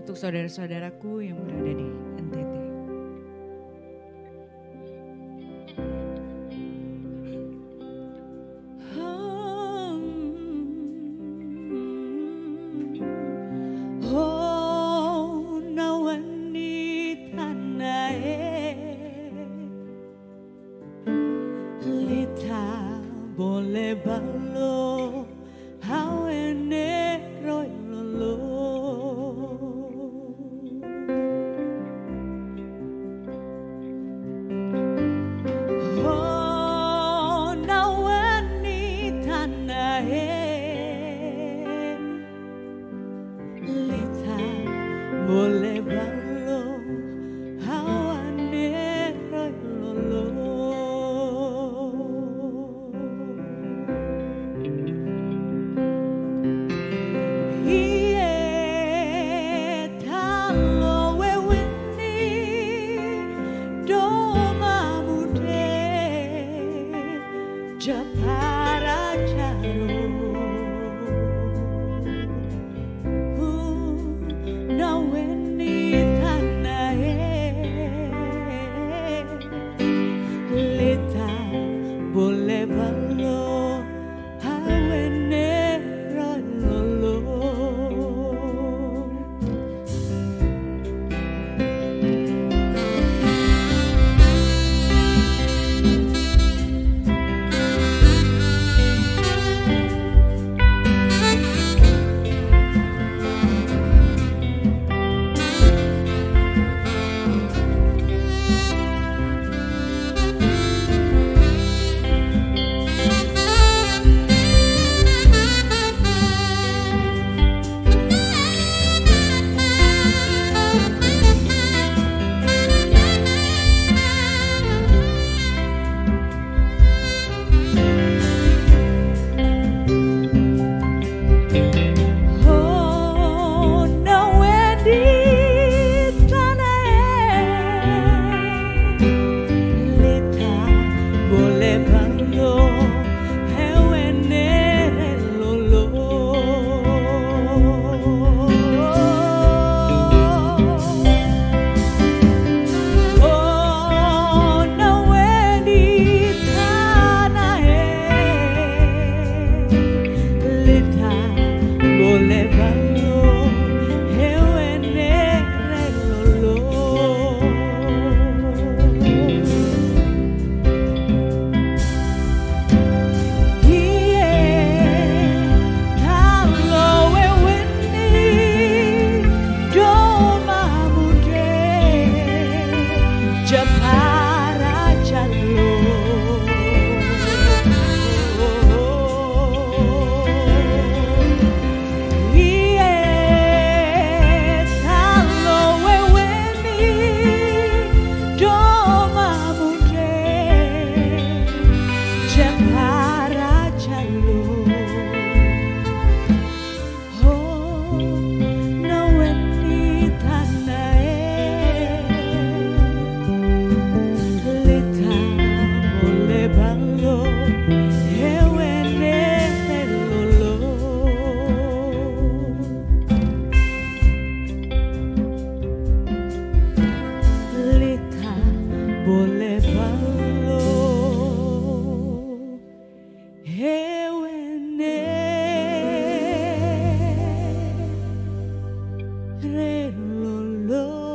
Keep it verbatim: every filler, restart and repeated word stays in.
untuk saudara-saudaraku yang berada di N T T. Oh, nawani tanae lita boleh balo hawene roy lolo. Oh, nawani tanae lita boleh balo hawane roy lolo. Iye talo wewini doma mude japara jaro. Naweni tanae lita boleh balo hawene rololo. Boleh balo hewene relolo.